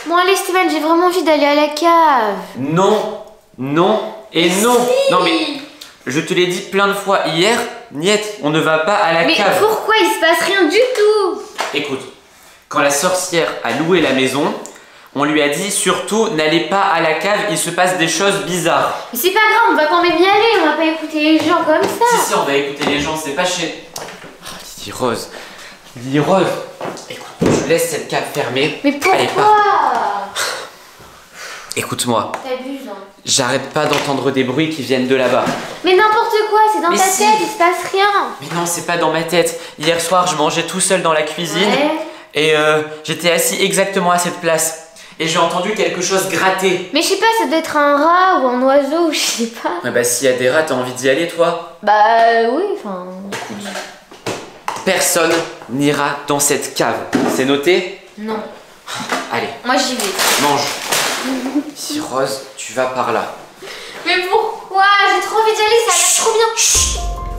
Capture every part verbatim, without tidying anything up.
Bon allez Steven, j'ai vraiment envie d'aller à la cave. Non, non et non. Si. Non mais je te l'ai dit plein de fois hier, Niette, on ne va pas à la mais cave. Mais pourquoi il se passe rien du tout? Écoute, quand la sorcière a loué la maison, on lui a dit surtout n'allez pas à la cave, il se passe des choses bizarres. Mais c'est pas grave, on va quand même y aller, on va pas écouter les gens comme ça. Si si, on va écouter les gens, c'est pas chez... Oh, Lily Rose, Lily Rose, écoute, je laisse cette cave fermée. Mais pourquoi? Allez, pars. Écoute-moi, T'abuses hein. J'arrête pas d'entendre des bruits qui viennent de là-bas. Mais n'importe quoi, c'est dans Mais ta si. tête, il se passe rien. Mais non, c'est pas dans ma tête. Hier soir, je mangeais tout seul dans la cuisine. Ouais. Et euh, j'étais assis exactement à cette place. Et j'ai entendu quelque chose gratter. Mais je sais pas, ça doit être un rat ou un oiseau, je sais pas. Ah bah s'il y a des rats, t'as envie d'y aller toi? Bah oui, enfin... Personne n'ira dans cette cave. C'est noté? Non. Allez, Moi j'y vais. mange. Si Rose, tu vas par là. Mais pourquoi? J'ai trop envie d'y aller, ça a l'air trop bien. Chut.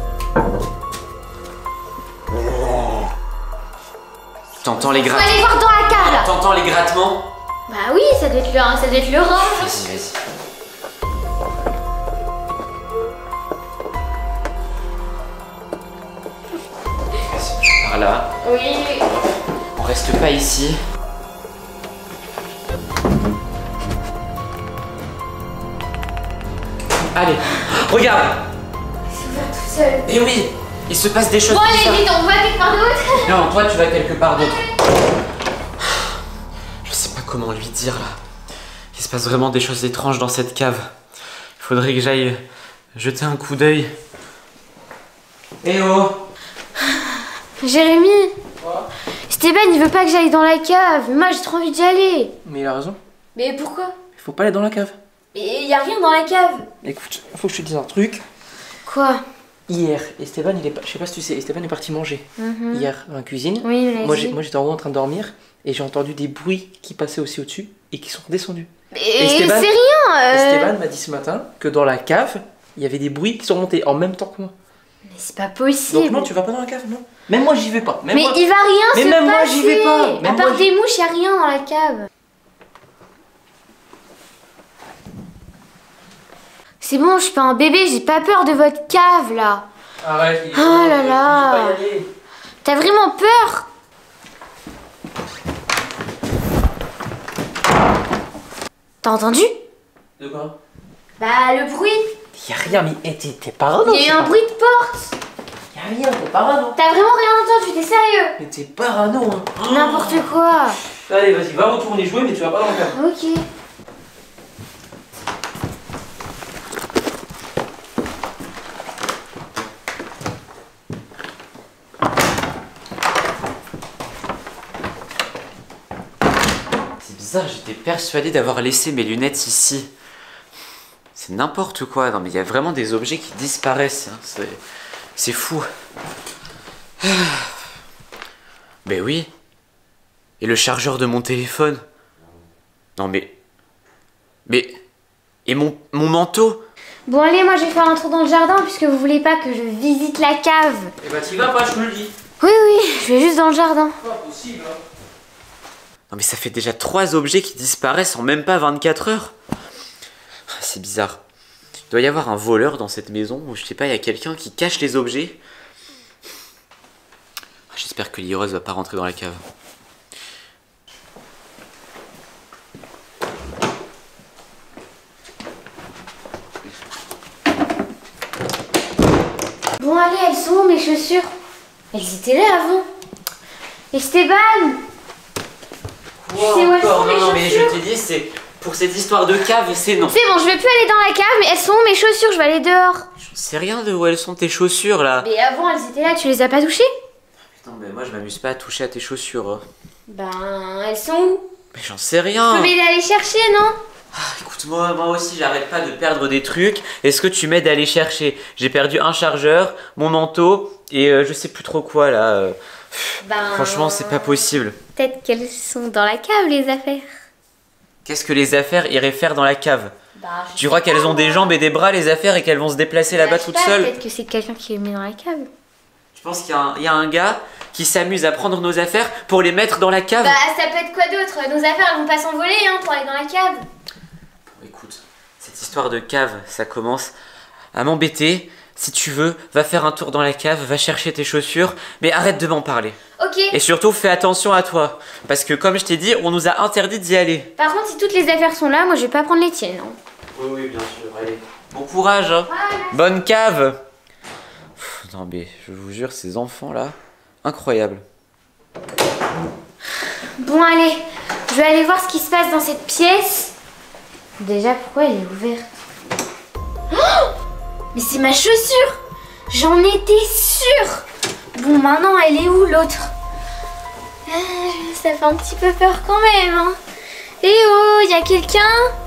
T'entends les Faut grattements? aller voir dans la cave là. T'entends les grattements? Bah oui, ça doit être le, ça doit être le rat. Vas-y, vas-y. Vas-y, par là. Oui. On reste pas ici. Allez, regarde. Il s'ouvre tout seul. Eh oui, il se passe des choses Bon allez bizarres. vite, on va quelque part d'autre. Non, toi tu vas quelque part d'autre. Je sais pas comment lui dire là. Il se passe vraiment des choses étranges dans cette cave. Il faudrait que j'aille jeter un coup d'œil. Eh oh! Jérémy, Quoi? Steven il veut pas que j'aille dans la cave. Moi j'ai trop envie d'y aller. Mais il a raison. Mais pourquoi? Il faut pas aller dans la cave. Mais y a rien dans la cave. Écoute, faut que je te dise un truc. Quoi? Hier, Esteban, il est, je sais pas si tu sais, Esteban est parti manger. Mhm. Hier, dans la cuisine. Oui, mais Moi, j'ai- moi, j'étais en haut en train de dormir et j'ai entendu des bruits qui passaient aussi au-dessus et qui sont redescendus. Mais Esteban- c'est rien. euh. Esteban m'a dit ce matin que dans la cave, il y avait des bruits qui sont montés en même temps que moi. Mais c'est pas possible. Donc non, tu vas pas dans la cave, non. Même moi, j'y vais pas. Même mais moi. il va rien Mais se même moi, passer. j'y vais pas. Même à part moi, j'y- des mouches, y a rien dans la cave. C'est bon, je suis pas un bébé, j'ai pas peur de votre cave là. Arrête, il est Oh pas- là il là. faut pas y aller. T'as vraiment peur? T'as entendu? De quoi? Bah le bruit. Y a rien, mais eh, t'es t'es parano. Il y a eu c'est un pas- bruit de porte. Y a rien, t'es parano. T'as vraiment rien entendu, t'es sérieux? Mais t'es parano, hein. N'importe quoi. Allez, vas-y, va retourner jouer, mais tu vas pas dans la cave. Ok. C'est bizarre, j'étais persuadé d'avoir laissé mes lunettes ici. C'est n'importe quoi, non mais il y a vraiment des objets qui disparaissent, hein. c'est... c'est fou. Mais oui. Et le chargeur de mon téléphone. Non mais... Mais... Et mon, mon manteau. Bon allez, moi je vais faire un tour dans le jardin puisque vous voulez pas que je visite la cave. Eh bah t'y vas pas, je te le dis. Oui oui, je vais juste dans le jardin. Pas possible, hein. Non mais ça fait déjà trois objets qui disparaissent en même pas vingt-quatre heures. C'est bizarre. Il doit y avoir un voleur dans cette maison, ou je sais pas, il y a quelqu'un qui cache les objets. J'espère que Lily Rose va pas rentrer dans la cave. Bon allez, elles sont où mes chaussures? Elles étaient là avant. Esteban! Wow, C'est où elles sont, encore, mes non, non, mais je chaussures te dis, c'est pour cette histoire de cave, c'est non. C'est bon, je vais plus aller dans la cave, mais elles sont où mes chaussures? Je vais aller dehors. Je sais rien de où elles sont tes chaussures là. Mais avant elles étaient là, tu les as pas touchées? Putain, mais moi je m'amuse pas à toucher à tes chaussures. hein. Ben, elles sont où? Mais j'en sais Je rien. peux les aller chercher, non? Écoute-moi, moi aussi j'arrête pas de perdre des trucs. Est-ce que tu m'aides à aller chercher? J'ai perdu un chargeur, mon manteau et euh, je sais plus trop quoi là. euh. Ben... Franchement, c'est pas possible. Peut-être qu'elles sont dans la cave, les affaires. Qu'est-ce que les affaires iraient faire dans la cave? Bah, je Tu sais crois pas, qu'elles ont moi. des jambes et des bras les affaires et qu'elles vont se déplacer là-bas Bah, je sais toutes pas, seules? Peut-être que c'est quelqu'un qui les met dans la cave. Tu pense qu'il y, a un- il y a un gars qui s'amuse à prendre nos affaires pour les mettre dans la cave. Bah ça peut être quoi d'autre? Nos affaires elles vont pas s'envoler hein, pour aller dans la cave. Bon, écoute, cette histoire de cave, ça commence à m'embêter. Si tu veux, va faire un tour dans la cave, va chercher tes chaussures, mais arrête de m'en parler. Ok. Et surtout, fais attention à toi. Parce que comme je t'ai dit, on nous a interdit d'y aller. Par contre, si toutes les affaires sont là, moi je vais pas prendre les tiennes. Hein. Oui, oui, bien sûr, allez. Bon courage, hein. Voilà. Bonne cave. Pff, non mais, je vous jure, ces enfants-là, incroyable. Bon allez, je vais aller voir ce qui se passe dans cette pièce. Déjà, pourquoi elle est ouverte? Oh, mais c'est ma chaussure! J'en étais sûre! Bon, maintenant, elle est où l'autre? euh, Ça fait un petit peu peur quand même. Hein. Eh oh, il y a quelqu'un?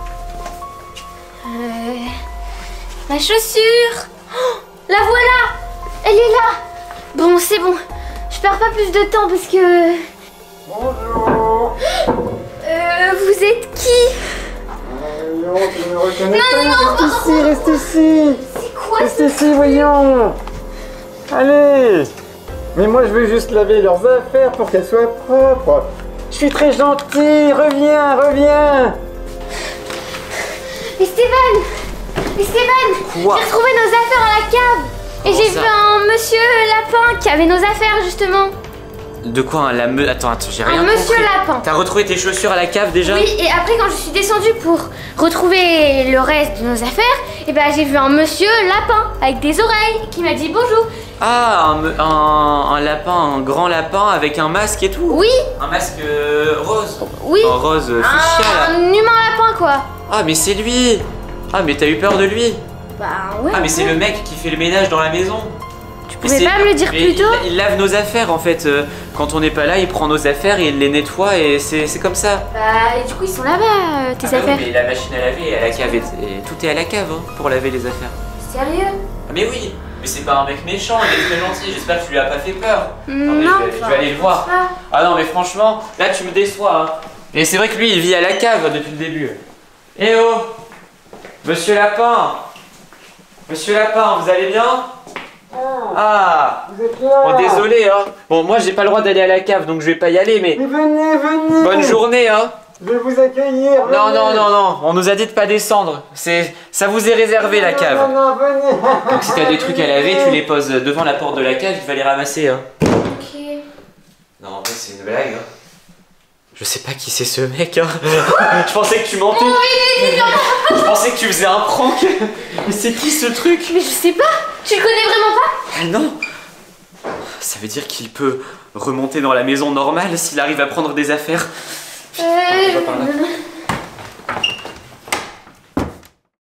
euh, Ma chaussure! Oh, la voilà! Elle est là! Bon, c'est bon. Je perds pas plus de temps parce que... Bonjour. Euh, vous êtes qui? Non, tu ne me reconnais Non, pas. non, Reste ici, reste ici. C'est quoi Reste ce... ici, voyons. Allez. Mais moi, je veux juste laver leurs affaires pour qu'elles soient propres. Je suis très gentil. Reviens, reviens. Esteban! Esteban! Quoi? J'ai retrouvé nos affaires à la cave! Et Comment j'ai ça? vu un monsieur lapin qui avait nos affaires justement! De quoi un lame... Attends, attends, j'ai rien Un monsieur compris. lapin! T'as retrouvé tes chaussures à la cave déjà? Oui, et après quand je suis descendue pour retrouver le reste de nos affaires, et ben j'ai vu un monsieur lapin avec des oreilles qui m'a dit bonjour! Ah, un, me- un, un lapin, un grand lapin avec un masque et tout. Oui! Un masque euh, rose. Oui! Un rose euh, fuchsia là. Un humain lapin quoi! Ah mais c'est lui. Ah mais t'as eu peur de lui. Bah ouais! Ah mais c'est le mec qui fait le ménage dans la maison. Tu Mais pouvais c'est- pas me le dire mais plus tôt? il, il lave nos affaires en fait. euh, Quand on n'est pas là, il prend nos affaires et il les nettoie et c'est c'est comme ça. Bah et du coup ils sont là-bas euh, tes Ah bah oui, affaires! mais la machine à laver est à la cave et, et tout est à la cave hein, pour laver les affaires. Sérieux? Ah mais oui, mais c'est pas un mec méchant, il est très gentil. J'espère que tu lui as pas fait peur. Attendez, Non! je vais, je vais aller le voir. Ah. Ah non mais franchement, là tu me déçois hein. Et c'est vrai que lui il vit à la cave depuis le début. Eh oh, Monsieur Lapin. Monsieur Lapin, vous allez bien? Ah, Vous êtes là. bon désolé hein. Bon moi j'ai pas le droit d'aller à la cave donc je vais pas y aller mais Mais venez, venez. bonne journée hein. Je vais vous accueillir. Non venez. non non non, on nous a dit de pas descendre. C'est ça vous est réservé la Non, cave. Non, non, venez. Donc si t'as des trucs à laver, tu les poses devant la porte de la cave, tu vas les ramasser hein. Ok. Non en vrai c'est une blague hein. Je sais pas qui c'est ce mec hein. Je pensais que tu mentais. Je pensais que tu faisais un prank. Mais c'est qui ce truc? Mais je sais pas! Tu le connais vraiment pas? Ah non. Ça veut dire qu'il peut remonter dans la maison normale s'il arrive à prendre des affaires. Euh, on va par là.